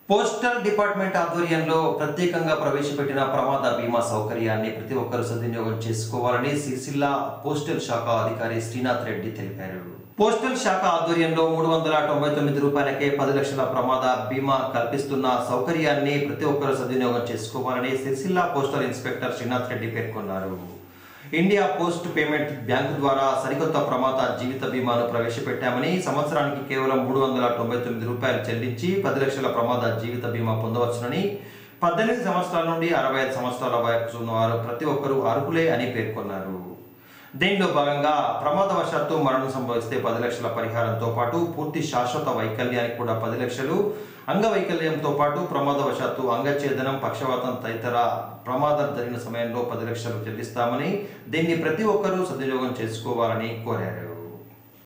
Postal department ఆధ్వర్యంలో ప్రత్యేకంగా ప్రవేశపెట్టిన ప్రమాద బీమా సౌకర్యాన్ని ప్రతి ఒక్కరూ సద్వినియోగం చేసుకోవాలని సిరిసిల్ల పోస్టల్ శాఖ అధికారి శ్రీనాథ్ రెడ్డి తెలిపారు. పోస్టల్ శాఖ ఆధ్వర్యంలో 399 రూపాయలకే 10 లక్షల ప్రమాద బీమా కల్పిస్తున్న సౌకర్యాన్ని ప్రతి ఒక్కరూ సద్వినియోగం చేసుకోవాలని సిరిసిల్ల పోస్టల్ ఇన్స్పెక్టర్ శ్రీనాథ్ రెడ్డి పేర్కొన్నారు. ఇండియా పోస్ట్ పేమెంట్ బ్యాంకు ద్వారా సరికొత్త ప్రమాద జీవిత బీమాను ప్రవేశపెట్టామని, సంవత్సరానికి కేవలం 399 రూపాయలు చెల్లించి 10 లక్షల ప్రమాద జీవిత బీమా పొందవచ్చునని, 18 సంవత్సరాల నుండి 65 సంవత్సరాల వయసు ఉన్నవారు ప్రతి ఒక్కరూ అర్హులే అని పేర్కొన్నారు. దీనిలో భాగంగా ప్రమాదవశాత్తు మరణం సంభవిస్తే 10 లక్షల పరిహారంతో పాటు పూర్తి శాశ్వత వైకల్యానికి కూడా 10 లక్షలు, అంగవైకల్యంతో పాటు ప్రమాదవశాత్తు అంగఛేదనం, పక్షవాతం తదితర ప్రమాదం జరిగిన సమయంలో 10 లక్షలు చెల్లిస్తామని, దీన్ని ప్రతి ఒక్కరూ సద్వినియోగం చేసుకోవాలని కోరారు.